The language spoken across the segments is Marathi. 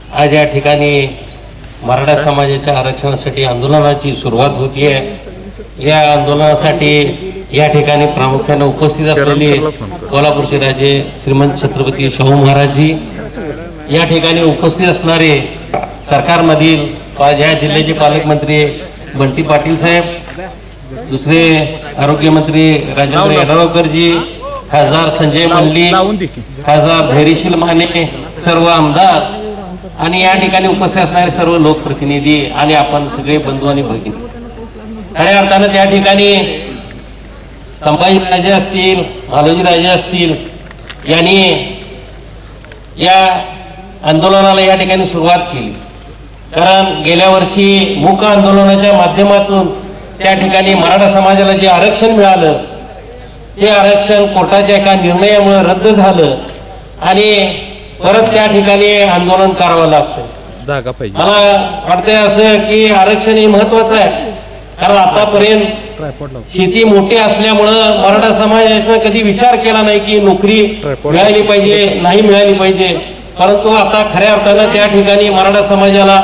आज या ठिकाणी मराठा समाजाच्या आरक्षणासाठी आंदोलनाची सुरुवात होतीये। या आंदोलनासाठी या ठिकाणी प्रामुख्याने उपस्थित असलेले कोल्हापूरचे राजे श्रीमंत छत्रपती शाहू महाराजजी, या ठिकाणी उपस्थित असणारे सरकारमधील या जिल्ह्याचे पालकमंत्री बंटी पाटील साहेब, दुसरे आरोग्यमंत्री राजेंद्र येड्रावकरजी, खासदार संजय मंडलिक, खासदार धैर्यशील माने, सर्व आमदार आणि या ठिकाणी उपस्थित असणारे सर्व लोकप्रतिनिधी आणि आपण सगळे बंधू आणि भगिनी, खऱ्या अर्थानं त्या ठिकाणी संभाजी राजे असतील, मालोजी राजे असतील यांनी या आंदोलनाला या ठिकाणी सुरुवात केली। कारण गेल्या वर्षी मूक आंदोलनाच्या माध्यमातून त्या ठिकाणी मराठा समाजाला जे आरक्षण मिळालं ते आरक्षण कोर्टाच्या एका निर्णयामुळे रद्द झालं आणि परत त्या ठिकाणी आंदोलन करावं लागतं। मला वाटतंय असं की आरक्षण हे महत्वाचं आहे, कारण आतापर्यंत शेती मोठी असल्यामुळं मराठा समाजाने कधी विचार केला नाही की नोकरी मिळाली पाहिजे, नाही मिळाली पाहिजे, परंतु आता खऱ्या अर्थानं त्या ठिकाणी मराठा समाजाला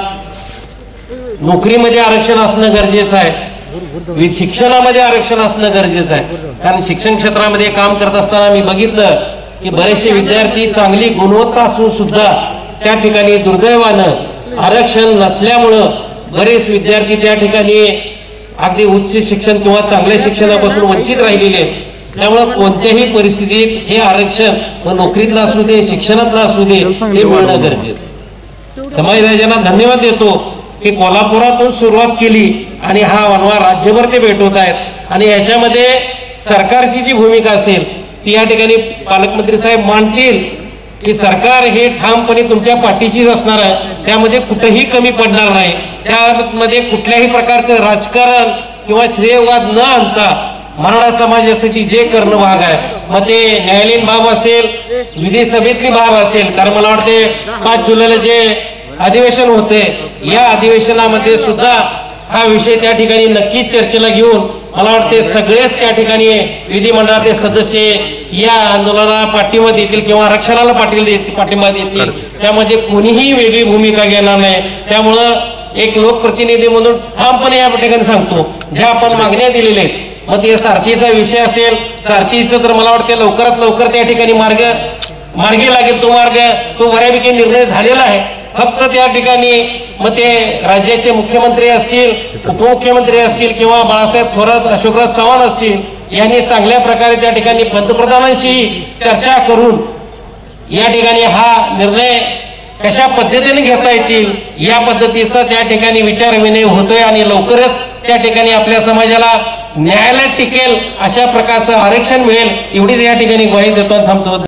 नोकरीमध्ये आरक्षण असणं गरजेचं आहे, शिक्षणामध्ये आरक्षण असणं गरजेचं आहे। कारण शिक्षण क्षेत्रामध्ये काम करत असताना मी बघितलं की बरेचसे विद्यार्थी चांगली गुणवत्ता असून सुद्धा त्या ठिकाणी दुर्दैवानं आरक्षण नसल्यामुळं बरेच विद्यार्थी त्या ठिकाणी अगदी उच्च शिक्षण किंवा चांगल्या शिक्षणापासून वंचित राहिलेले आहेत। त्यामुळे कोणत्याही परिस्थितीत हे आरक्षण नोकरीतलं असू दे, शिक्षणातलं असू दे, हे मिळणं गरजेचं आहे। संभाजीराजांना धन्यवाद देतो की कोल्हापुरातून सुरुवात केली आणि हा वनवा राज्यभर ते भेटवत आहेत आणि याच्यामध्ये सरकारची जी भूमिका असेल ती या ठिकाणी पालकमंत्री साहेब मांडतील की सरकार हे ठामपणे तुमच्या पाठीशीच असणार आहे, त्यामध्ये कुठेही कमी पडणार नाही, त्यामध्ये कुठल्याही प्रकारचं राजकारण किंवा श्रेयवाद न आणता मराठा समाजासाठी जे करणं भाग आहे, मग ते न्यायालयीन बाब असेल, विधिसभेतली बाब असेल, कारण मला वाटते 5 जुलैला जे अधिवेशन होते या अधिवेशनामध्ये सुद्धा हा विषय त्या ठिकाणी नक्कीच चर्चेला घेऊन मला वाटते सगळेच त्या ठिकाणी विधिमंडळाचे सदस्य या आंदोलनाला पाठिंबा देतील किंवा आरक्षणाला पाठिंबा देतील, त्यामध्ये कोणीही वेगळी भूमिका घेणार नाही। त्यामुळं एक लोकप्रतिनिधी म्हणून ठामपणे या ठिकाणी सांगतो, ज्या आपण मागण्या दिलेल्या आहेत, मग ते सारथीचा विषय असेल, सारथीचं तर मला वाटतं लवकरात लवकर त्या ठिकाणी मार्गी लागेल, तो मार्ग तो बऱ्यापैकी निर्णय झालेला आहे। फक्त त्या ठिकाणी मग ते राज्याचे मुख्यमंत्री असतील, उपमुख्यमंत्री असतील किंवा बाळासाहेब थोरात, अशोकराव चव्हाण असतील यांनी चांगल्या प्रकारे त्या ठिकाणी पंतप्रधानांशी चर्चा करून या ठिकाणी हा निर्णय कशा पद्धतीने घेता येतील या पद्धतीचा त्या ठिकाणी विचार विनिमय होतोय आणि लवकरच त्या ठिकाणी आपल्या समाजाला न्यायालयात टिकेल अशा प्रकारचं आरक्षण मिळेल एवढीच या ठिकाणी ग्वाही देतो आणि थांबतो।